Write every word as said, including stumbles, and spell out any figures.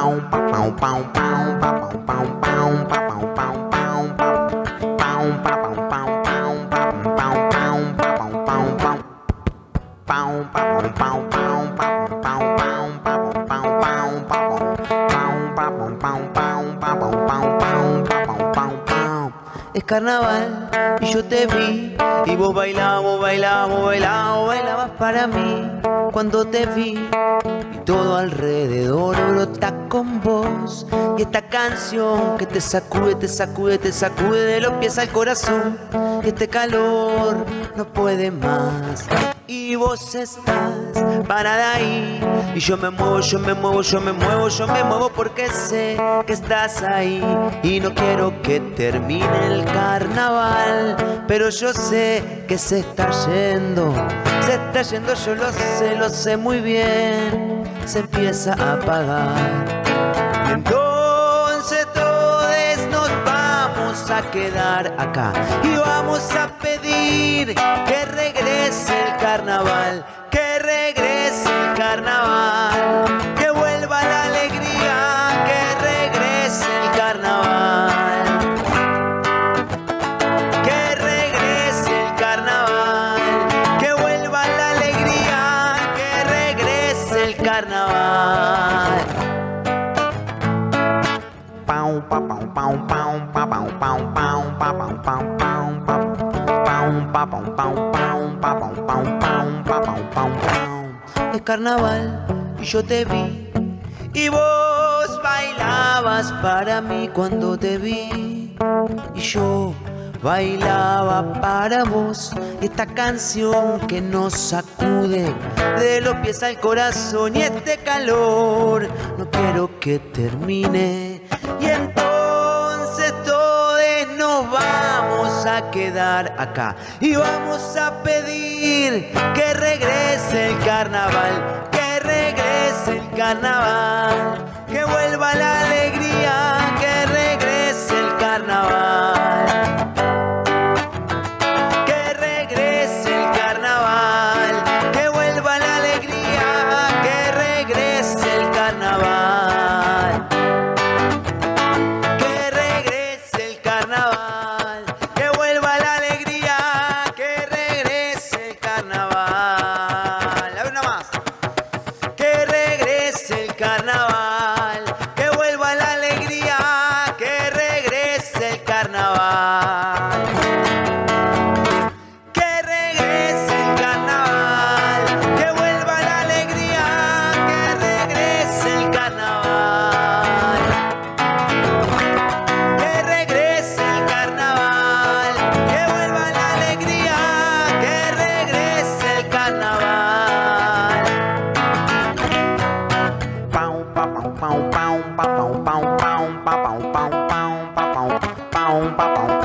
Es carnaval y yo te vi y vos bailabas, vos bailabas, vos bailabas, vos bailabas para mí cuando te vi y todo alrededor brota con vos y esta canción que te sacude, te sacude, te sacude de los pies al corazón y este calor no puede más y vos estás parada ahí y yo me muevo, yo me muevo, yo me muevo, yo me muevo porque sé que estás ahí y no quiero que termine el carnaval, pero yo sé que se está yendo, se está yendo, yo lo sé, lo sé muy bien, se empieza a apagar. Y entonces todos nos vamos a quedar acá y vamos a pedir que regrese el carnaval, que regrese el carnaval, que vuelva la alegría, que regrese el carnaval, que regrese el carnaval, que vuelva la alegría, que regrese el carnaval. Pau, pau, pau, pau, pau, pau, pau, pau, pau, pau, pau, pau, pau. Es carnaval y yo te vi y vos bailabas para mí cuando te vi y yo bailaba para vos esta canción que nos sacude de los pies al corazón y este calor no quiero que termine y entonces todos nos vamos a quedar acá y vamos a pedir que regrese el carnaval, que regrese el carnaval, que vuelva la alegría, que regrese el carnaval, que regrese el carnaval, que vuelva la alegría, que regrese el carnaval, que regrese el carnaval, que vuelva la alegría, que regrese el carnaval. A ver una más. Que regrese el carnaval, que vuelva la alegría, que regrese el carnaval. Que regrese el carnaval, que vuelva la alegría, que regrese el carnaval. Que regrese el carnaval, que vuelva la alegría, que regrese el carnaval. Pau, pau, pau, pau, pau, pau, pau, pau, pau, pau, pau, pau, pau, pau, pau, pau.